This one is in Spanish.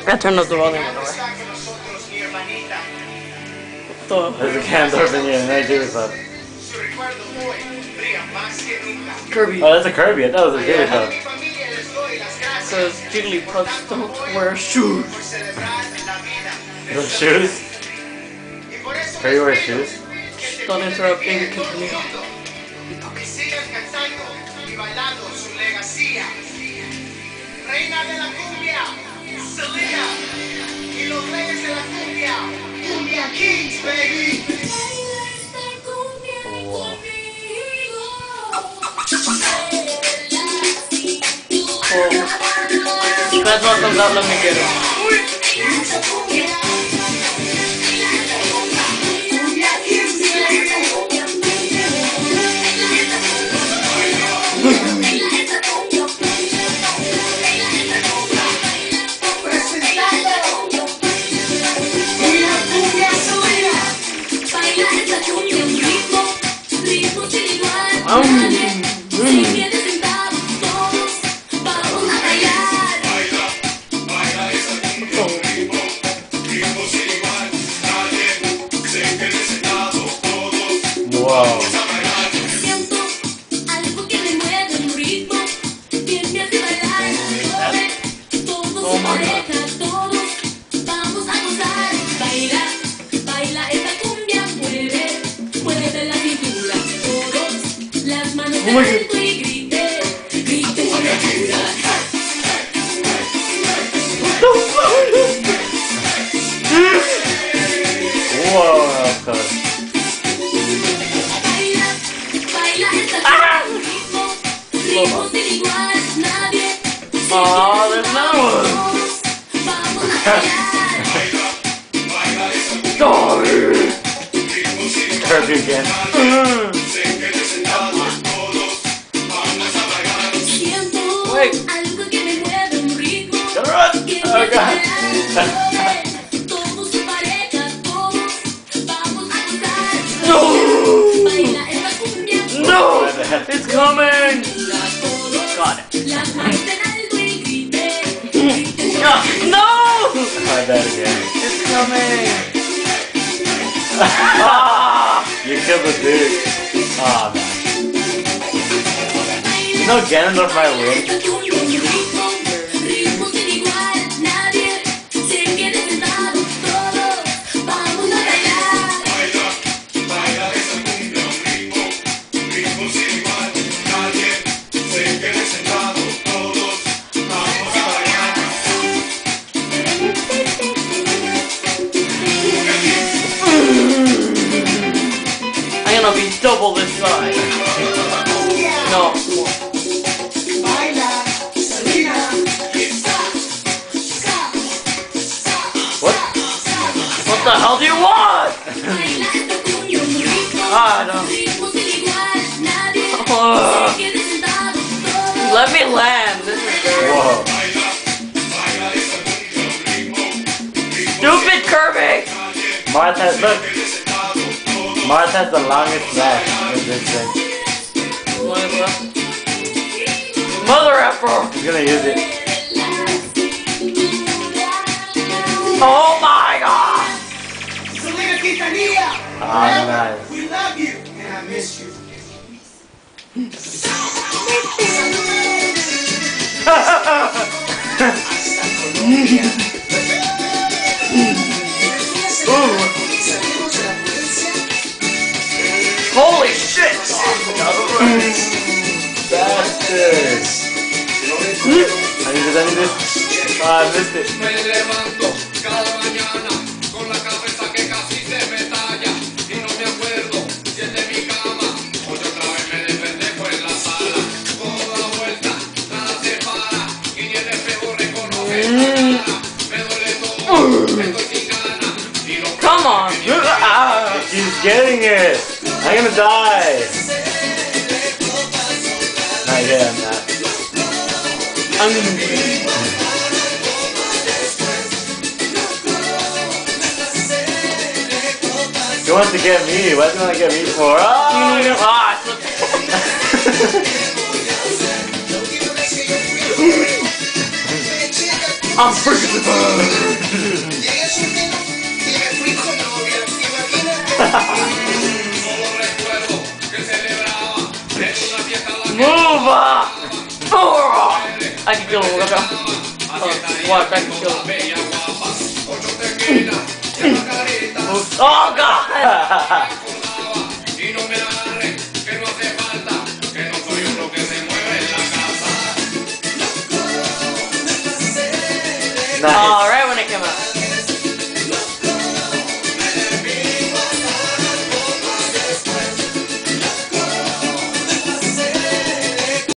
I turned up the volume by the way. There's a Gandalf in here and I do stuff. Kirby. Oh, that's a Kirby. I thought it was a Jigglypuff. Because Jigglypuffs don't wear shoes. No shoes? Kirby wears shoes? Don't interrupt, baby, continue. Reina de la cumbia, Selena, y los reyes de la cumbia, Cumbia Kings, baby. Wow. That's what comes out, let me get it. Wow. Oh my god. Oh my god. Whoa, that's close. Oh, there's another one. Kirby again. Wait. Gotta run! Oh god. No! It's coming! Got it. No! Try that again. It's coming! You killed the dude. Oh man. You know Ganondorf might win. I'm gonna be double this size. No. What? What the hell do you want? I don't. Let me land. This is great. Whoa. Stupid Kirby! Martha, look. Martha has the longest neck in this thing. What is that? Mother effer! He's gonna use it. Oh my god! Selena Quintanilla, Ah, nice. we love you, and I miss you. Holy shit! Bastard. I need this. Ah, I missed it. Me levanto cada mañana con la cabeza que casi se me talla y no me acuerdo si es de mi cama o yo otra vez me despendejo en la sala. Toda vuelta, nada se para y ni el espejo reconoce nada. Me duele todo, estoy sin ganas y lo Come on! She's getting it. I'm gonna die. Not yet, I'm not. I'm gonna be. He wants to get me. What do you want to get me for? Oh! I'm freaking. Llegué soltero y me fui con novia. Imagínate. Solo recuerdo que celebraba en una fiesta la que Move! I can kill him. Look out. Watch, I can kill him. bella guapa. 8 tequilas y en la carita. Oh god! Y no me agarren, que no hace falta, que no soy uno que se mueve en la casa. Nice. Alright when it came out.